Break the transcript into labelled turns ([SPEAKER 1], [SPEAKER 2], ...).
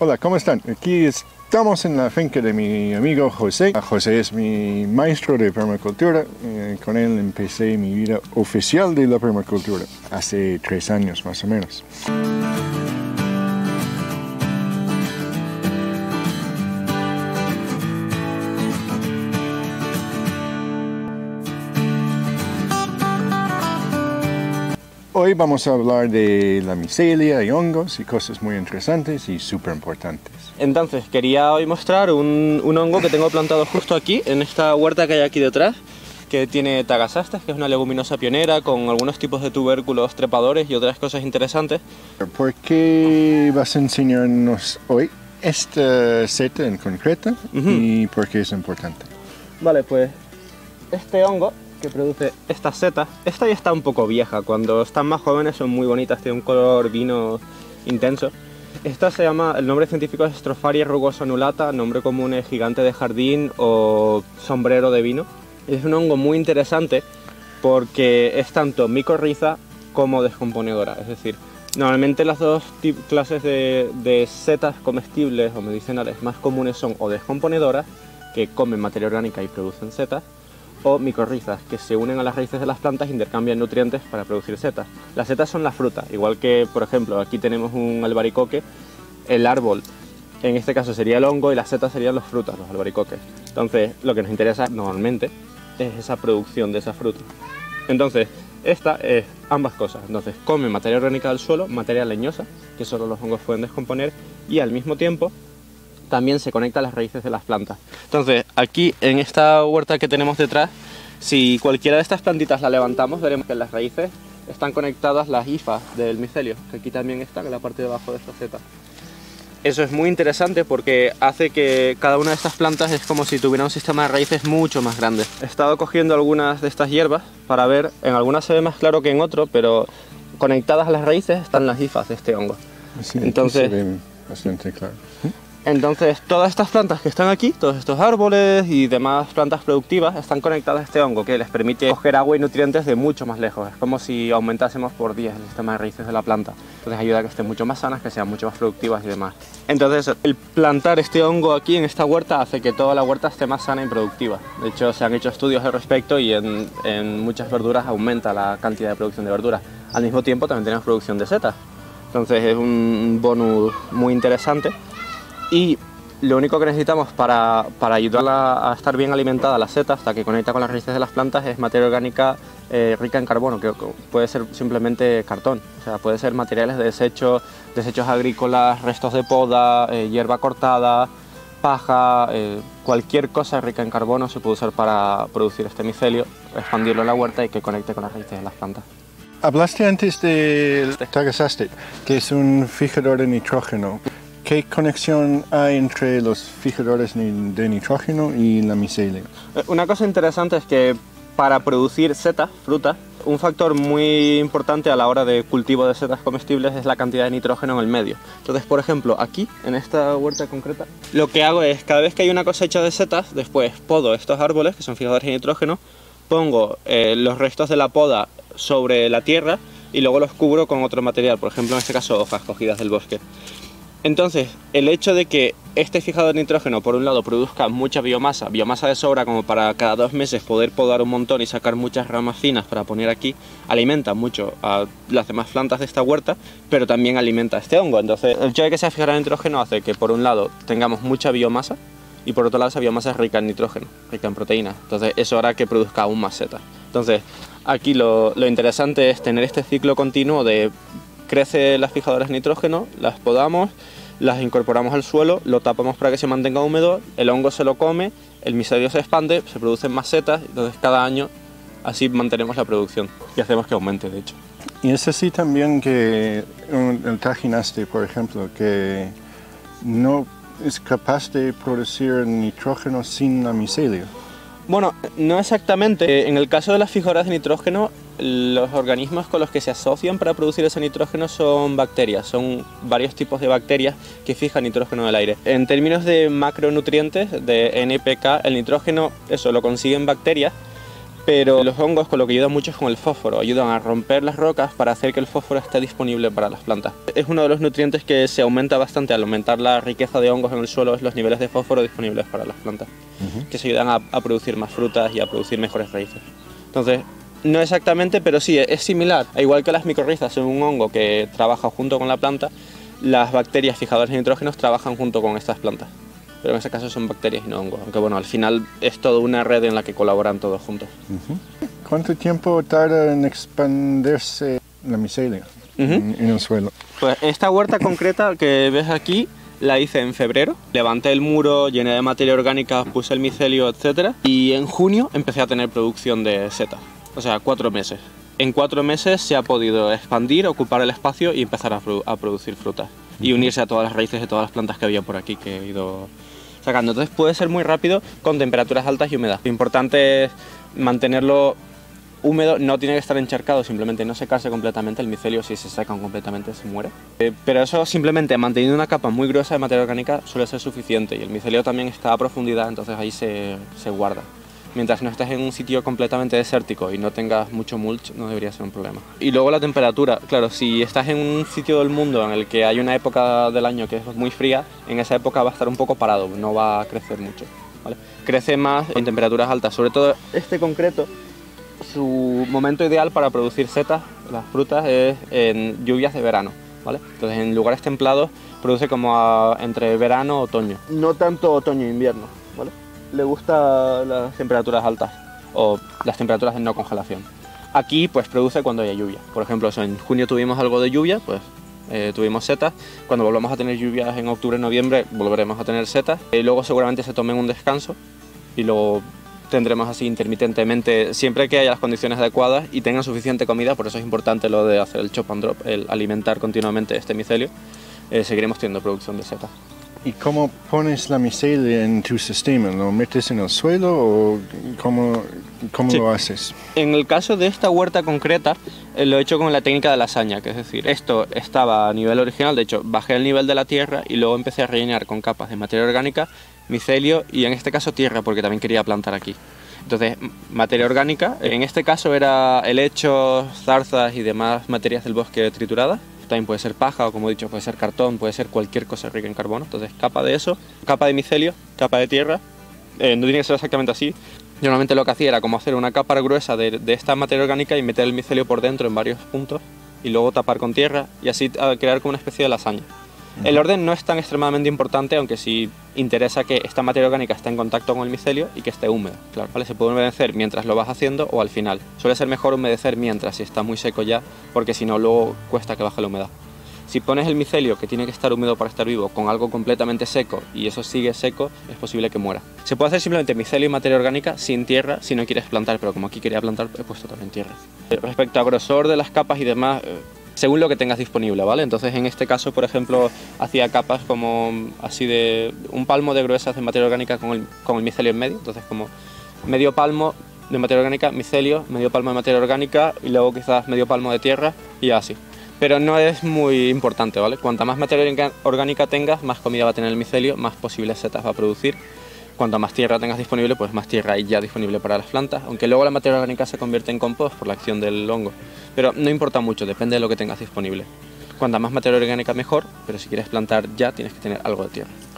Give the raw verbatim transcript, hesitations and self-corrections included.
[SPEAKER 1] Hola, ¿cómo están? Aquí estamos en la finca de mi amigo José. José es mi maestro de permacultura. Eh, con él empecé mi vida oficial de la permacultura hace tres años más o menos. Hoy vamos a hablar de la micelia y hongos y cosas muy interesantes y súper importantes.
[SPEAKER 2] Entonces, quería hoy mostrar un, un hongo que tengo plantado justo aquí, en esta huerta que hay aquí detrás, que tiene Tagasastes, que es una leguminosa pionera con algunos tipos de tubérculos trepadores y otras cosas interesantes.
[SPEAKER 1] ¿Por qué vas a enseñarnos hoy esta seta en concreto uh-huh. y por qué es importante?
[SPEAKER 2] Vale, pues este hongo que produce estas setas, esta ya está un poco vieja, cuando están más jóvenes son muy bonitas, tiene un color vino intenso. Esta se llama, el nombre científico es Stropharia rugosa-annulata, nombre común es gigante de jardín o sombrero de vino. Es un hongo muy interesante porque es tanto micorriza como descomponedora, es decir, normalmente las dos clases de, de setas comestibles o medicinales más comunes son o descomponedoras, que comen materia orgánica y producen setas, o micorrizas, que se unen a las raíces de las plantas e intercambian nutrientes para producir setas. Las setas son la fruta, igual que, por ejemplo, aquí tenemos un albaricoque, el árbol, en este caso sería el hongo, y las setas serían las frutas, los albaricoques. Entonces, lo que nos interesa normalmente es esa producción de esa fruta. Entonces, esta es ambas cosas. Entonces, come materia orgánica del suelo, materia leñosa, que solo los hongos pueden descomponer, y al mismo tiempo también se conecta a las raíces de las plantas. Entonces, aquí en esta huerta que tenemos detrás, si cualquiera de estas plantitas la levantamos, veremos que en las raíces están conectadas las hifas del micelio, que aquí también están en la parte de abajo de esta seta. Eso es muy interesante porque hace que cada una de estas plantas es como si tuviera un sistema de raíces mucho más grande. He estado cogiendo algunas de estas hierbas para ver, en algunas se ve más claro que en otro, pero conectadas a las raíces están las hifas de este hongo.
[SPEAKER 1] Sí,
[SPEAKER 2] entonces,
[SPEAKER 1] se ve bastante claro.
[SPEAKER 2] Entonces, todas estas plantas que están aquí, todos estos árboles y demás plantas productivas, están conectadas a este hongo que les permite coger agua y nutrientes de mucho más lejos. Es como si aumentásemos por diez el sistema de raíces de la planta. Entonces ayuda a que estén mucho más sanas, que sean mucho más productivas y demás. Entonces, el plantar este hongo aquí en esta huerta hace que toda la huerta esté más sana y productiva. De hecho, se han hecho estudios al respecto y en, en muchas verduras aumenta la cantidad de producción de verduras. Al mismo tiempo también tenemos producción de setas. Entonces es un bonus muy interesante. Y lo único que necesitamos para, para ayudarla a estar bien alimentada la seta, hasta que conecta con las raíces de las plantas, es materia orgánica eh, rica en carbono, que puede ser simplemente cartón, o sea, puede ser materiales de desechos, desechos agrícolas, restos de poda, eh, hierba cortada, paja, eh, cualquier cosa rica en carbono se puede usar para producir este micelio, expandirlo en la huerta y que conecte con las raíces de las plantas.
[SPEAKER 1] Hablaste antes del Tagasastes, que es un fijador de nitrógeno. ¿Qué conexión hay entre los fijadores de nitrógeno y la micelia?
[SPEAKER 2] Una cosa interesante es que para producir setas, frutas, un factor muy importante a la hora de cultivo de setas comestibles es la cantidad de nitrógeno en el medio. Entonces, por ejemplo, aquí, en esta huerta concreta, lo que hago es, cada vez que hay una cosecha de setas, después podo estos árboles, que son fijadores de nitrógeno, pongo eh, los restos de la poda sobre la tierra y luego los cubro con otro material, por ejemplo, en este caso, hojas cogidas del bosque. Entonces, el hecho de que este fijador de nitrógeno, por un lado, produzca mucha biomasa, biomasa de sobra como para cada dos meses poder podar un montón y sacar muchas ramas finas para poner aquí, alimenta mucho a las demás plantas de esta huerta, pero también alimenta a este hongo. Entonces, el hecho de que sea fijador de nitrógeno hace que, por un lado, tengamos mucha biomasa y, por otro lado, esa biomasa es rica en nitrógeno, rica en proteínas. Entonces, eso hará que produzca aún más setas. Entonces, aquí lo, lo interesante es tener este ciclo continuo de crece las fijadoras de nitrógeno, las podamos, las incorporamos al suelo, lo tapamos para que se mantenga húmedo, el hongo se lo come, el micelio se expande, se producen más setas, entonces cada año así mantenemos la producción y hacemos que aumente, de hecho.
[SPEAKER 1] Y es así también que el Tagasastes, por ejemplo, que no es capaz de producir nitrógeno sin la micelia.
[SPEAKER 2] Bueno, no exactamente. En el caso de las fijadoras de nitrógeno, los organismos con los que se asocian para producir ese nitrógeno son bacterias, son varios tipos de bacterias que fijan nitrógeno del aire. En términos de macronutrientes, de N P K, el nitrógeno, eso lo consiguen bacterias, Pero los hongos con lo que ayudan mucho es con el fósforo, ayudan a romper las rocas para hacer que el fósforo esté disponible para las plantas. Es uno de los nutrientes que se aumenta bastante al aumentar la riqueza de hongos en el suelo, es los niveles de fósforo disponibles para las plantas, uh-huh. que se ayudan a, a producir más frutas y a producir mejores raíces. Entonces, no exactamente, pero sí, es similar. Igual que las micorrizas son un hongo que trabaja junto con la planta, las bacterias fijadoras de nitrógenos trabajan junto con estas plantas. Pero en ese caso son bacterias y no hongos, aunque bueno, al final es toda una red en la que colaboran todos juntos.
[SPEAKER 1] Uh-huh. ¿Cuánto tiempo tarda en expandirse la micelia uh-huh. en, en el suelo?
[SPEAKER 2] Pues esta huerta concreta que ves aquí la hice en febrero, levanté el muro, llené de materia orgánica, puse el micelio, etcétera, y en junio empecé a tener producción de setas, o sea, cuatro meses. En cuatro meses se ha podido expandir, ocupar el espacio y empezar a, produ- a producir frutas uh-huh. y unirse a todas las raíces de todas las plantas que había por aquí que he ido sacando. Entonces puede ser muy rápido con temperaturas altas y humedad. Lo importante es mantenerlo húmedo, no tiene que estar encharcado, simplemente no secarse completamente. El micelio, si se secan completamente, se muere. Eh, pero eso simplemente manteniendo una capa muy gruesa de materia orgánica suele ser suficiente, y el micelio también está a profundidad, entonces ahí se, se guarda. Mientras no estés en un sitio completamente desértico y no tengas mucho mulch, no debería ser un problema. Y luego la temperatura, claro, si estás en un sitio del mundo en el que hay una época del año que es muy fría, en esa época va a estar un poco parado, no va a crecer mucho, ¿vale? Crece más en temperaturas altas, sobre todo este concreto, su momento ideal para producir setas, las frutas, es en lluvias de verano, ¿vale? Entonces en lugares templados produce como a, entre verano y otoño, no tanto otoño e invierno, ¿vale? Le gustan las temperaturas altas o las temperaturas de no congelación. Aquí pues produce cuando haya lluvia. Por ejemplo, eso, en junio tuvimos algo de lluvia, pues eh, tuvimos setas. Cuando volvamos a tener lluvias en octubre, noviembre, volveremos a tener setas. Y luego seguramente se tomen un descanso y luego tendremos así intermitentemente, siempre que haya las condiciones adecuadas y tengan suficiente comida. Por eso es importante lo de hacer el chop and drop, el alimentar continuamente este micelio. Eh, seguiremos teniendo producción de setas.
[SPEAKER 1] ¿Y cómo pones la micelia en tu sistema? ¿Lo metes en el suelo o cómo, cómo sí. lo haces?
[SPEAKER 2] En el caso de esta huerta concreta, eh, lo he hecho con la técnica de lasaña, que es decir, esto estaba a nivel original, de hecho bajé el nivel de la tierra y luego empecé a rellenar con capas de materia orgánica, micelio y en este caso tierra, porque también quería plantar aquí. Entonces, materia orgánica, en este caso era helechos, zarzas y demás materias del bosque trituradas. También puede ser paja o, como he dicho, puede ser cartón, puede ser cualquier cosa rica en carbono. Entonces, capa de eso, capa de micelio, capa de tierra. Eh, no tiene que ser exactamente así. Yo normalmente lo que hacía era como hacer una capa gruesa de, de esta materia orgánica y meter el micelio por dentro en varios puntos y luego tapar con tierra y así crear como una especie de lasaña. El orden no es tan extremadamente importante, aunque sí interesa que esta materia orgánica esté en contacto con el micelio y que esté húmedo. Claro, ¿vale? Se puede humedecer mientras lo vas haciendo o al final. Suele ser mejor humedecer mientras, si está muy seco ya, porque si no luego cuesta que baje la humedad. Si pones el micelio, que tiene que estar húmedo para estar vivo, con algo completamente seco y eso sigue seco, es posible que muera. Se puede hacer simplemente micelio y materia orgánica sin tierra si no quieres plantar, pero como aquí quería plantar, he puesto también tierra. Respecto a grosor de las capas y demás, según lo que tengas disponible, ¿vale? Entonces en este caso, por ejemplo, hacía capas como así de un palmo de gruesas de materia orgánica con el, con el micelio en medio, entonces como medio palmo de materia orgánica, micelio, medio palmo de materia orgánica y luego quizás medio palmo de tierra y así. Pero no es muy importante, ¿vale? Cuanta más materia orgánica tengas, más comida va a tener el micelio, más posibles setas va a producir. Cuanto más tierra tengas disponible, pues más tierra hay ya disponible para las plantas, aunque luego la materia orgánica se convierte en compost por la acción del hongo. Pero no importa mucho, depende de lo que tengas disponible. Cuanta más materia orgánica mejor, pero si quieres plantar ya tienes que tener algo de tierra.